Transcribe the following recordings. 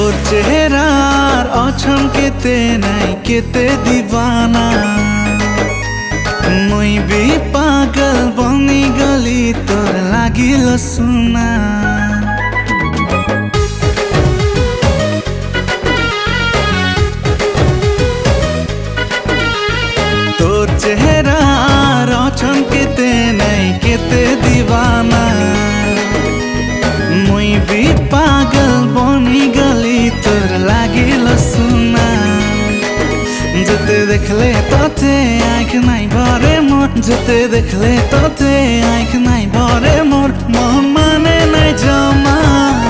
তোর চেহারার অছমকেতে নাই কেতে দিবানা মই বি পাগল বনি গলি তোর লাগিল সুনা তোর চেহারার অছমকেতে নাই কেতে দিবানা মই বি পাগল বনি গলি তোর লাগিল সুনা যেতে দেখলে তোতে আঁখ নাই ভরে মোর যেতে দেখলে তোতে আঁখ নাই ভরে মোর মন মানে নাই জমা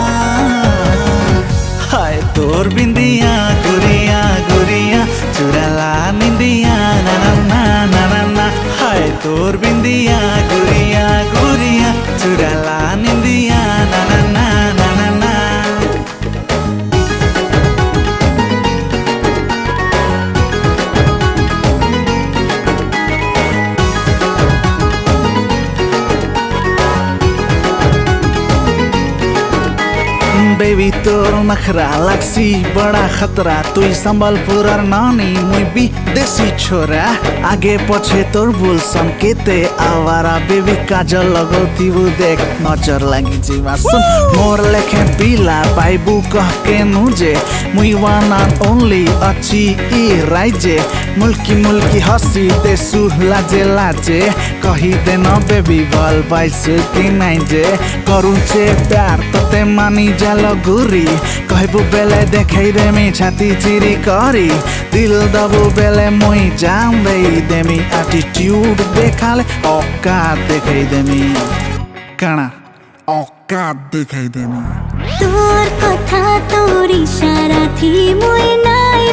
হায় তোর বিন্দিয়া গুরিয়া গুরিয়া চুরালা নিন্দিয়া না না না না না না হায় তোর বিন্দিয়া গুরিয়া গুরিয়া চুরালা নিন্দিয়া না না না না না না बेबी तोर नखरा लागसी बड़ा खतरा तुई संबलपुर नानी मुई भी देसी छोरा आगे पछे तोर भूल संकेते आवारा बेबी काजल लगौती वो देख नजर लगी जीवा सुन मोर लेखे पीला पाइबू कह के नुजे मुई वन एंड ओनली अच्छी ई राइजे मुल्की मुल्की हसी देसु लाजे लाजे कही दे न बेबी भल पाइसु कि नाइ जे करूचे प्यार तते मानी जाल गुरी कहबू बेले देखाई देमी छाती चिरी करी दिल दबू बेले मुई जाम दे देमी एटीट्यूड देखाले औकात देखाई देमी काना औकात देखाई देमी तोर कथा तोर इशारा थी मुई नाई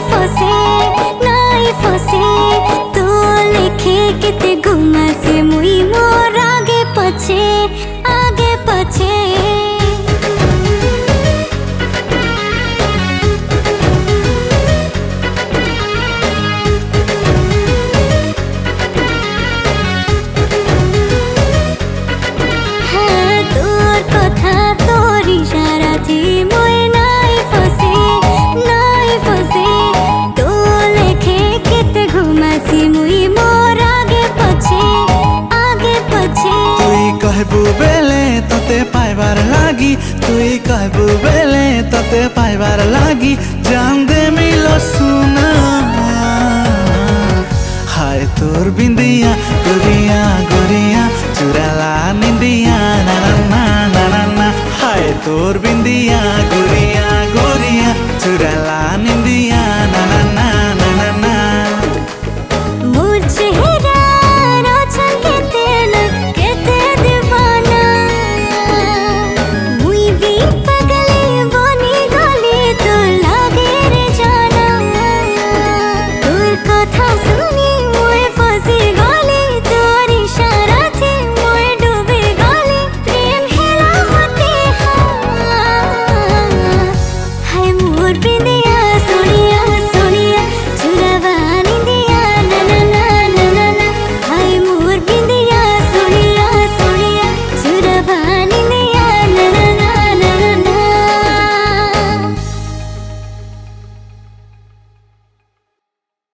फसे तो लेखे किते घुमा से मुई मोर आगे पछे कहबू बेले तते पाइबार लागी तुई कहबू बेले तते पाइबार लागी जान दे मिलो सुना हाय तोर बिंदिया गुरिया गुरिया चुराला निंदिया ना ना ना ना ना ना हाय तोर बिंदिया गुरिया गुरिया चुराला निंदिया ना ना ना ना ना ना मुझे Would be the